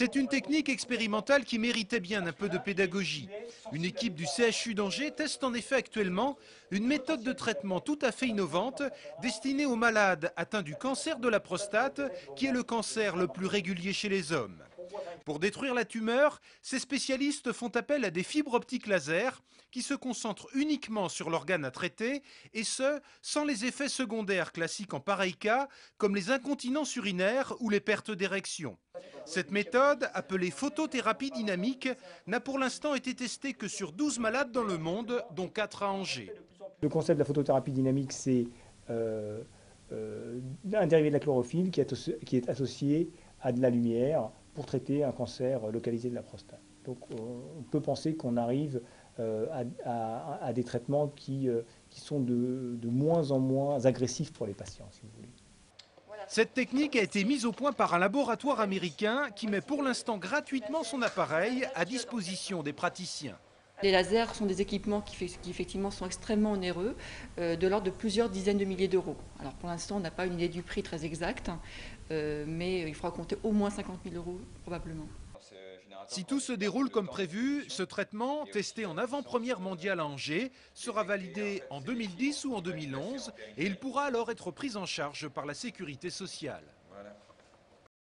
C'est une technique expérimentale qui méritait bien un peu de pédagogie. Une équipe du CHU d'Angers teste en effet actuellement une méthode de traitement tout à fait innovante destinée aux malades atteints du cancer de la prostate, qui est le cancer le plus régulier chez les hommes. Pour détruire la tumeur, ces spécialistes font appel à des fibres optiques laser qui se concentrent uniquement sur l'organe à traiter, et ce, sans les effets secondaires classiques en pareil cas, comme les incontinences urinaires ou les pertes d'érection. Cette méthode, appelée photothérapie dynamique, n'a pour l'instant été testée que sur 12 malades dans le monde, dont 4 à Angers. Le concept de la photothérapie dynamique, c'est un dérivé de la chlorophylle qui est associé à de la lumière pour traiter un cancer localisé de la prostate. Donc on peut penser qu'on arrive à des traitements qui sont de moins en moins agressifs pour les patients, si vous voulez. Cette technique a été mise au point par un laboratoire américain qui met pour l'instant gratuitement son appareil à disposition des praticiens. Les lasers sont des équipements qui effectivement sont extrêmement onéreux, de l'ordre de plusieurs dizaines de milliers d'euros. Alors pour l'instant, on n'a pas une idée du prix très exact, mais il faudra compter au moins 50 000 euros probablement. Si tout se déroule comme prévu, ce traitement, testé en avant-première mondiale à Angers, sera validé en 2010 ou en 2011 et il pourra alors être pris en charge par la sécurité sociale.